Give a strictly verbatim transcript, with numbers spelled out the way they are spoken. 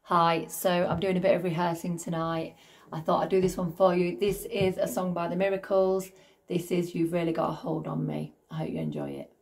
Hi, so I'm doing a bit of rehearsing tonight. I thought I'd do this one for you. This is a song by The Miracles. This is You've Really Got a Hold on Me. I hope you enjoy it.